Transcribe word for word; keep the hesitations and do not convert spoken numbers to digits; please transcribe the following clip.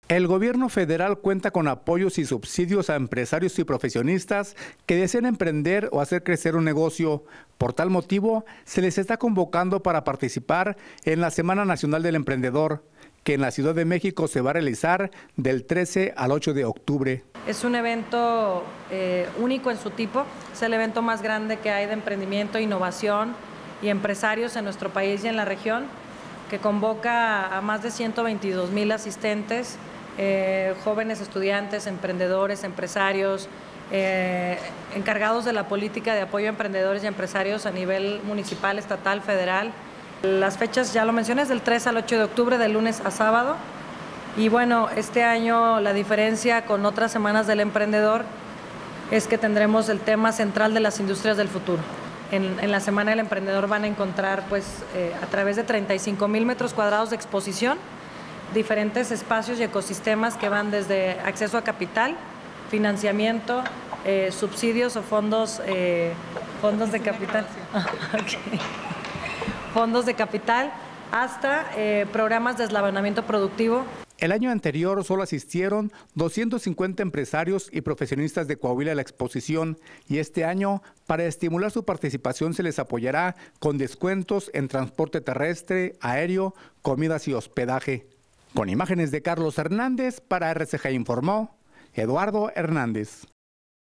El gobierno federal cuenta con apoyos y subsidios a empresarios y profesionistas que desean emprender o hacer crecer un negocio. Por tal motivo, se les está convocando para participar en la Semana Nacional del Emprendedor, que en la Ciudad de México se va a realizar del trece al ocho de octubre. Es un evento eh, único en su tipo, es el evento más grande que hay de emprendimiento, innovación y empresarios en nuestro país y en la región, que convoca a más de ciento veintidós mil asistentes, eh, jóvenes estudiantes, emprendedores, empresarios, eh, encargados de la política de apoyo a emprendedores y empresarios a nivel municipal, estatal, federal. Las fechas, ya lo mencioné, es del tres al ocho de octubre, de lunes a sábado. Y bueno, este año la diferencia con otras semanas del emprendedor es que tendremos el tema central de las industrias del futuro. En, en la Semana del Emprendedor van a encontrar, pues, eh, a través de treinta y cinco mil metros cuadrados de exposición, diferentes espacios y ecosistemas que van desde acceso a capital, financiamiento, eh, subsidios o fondos, eh, fondos de capital, okay. fondos de capital, hasta eh, programas de eslabonamiento productivo. El año anterior solo asistieron doscientos cincuenta empresarios y profesionistas de Coahuila a la exposición y este año, para estimular su participación, se les apoyará con descuentos en transporte terrestre, aéreo, comidas y hospedaje. Con imágenes de Carlos Hernández, para R C G informó Eduardo Hernández.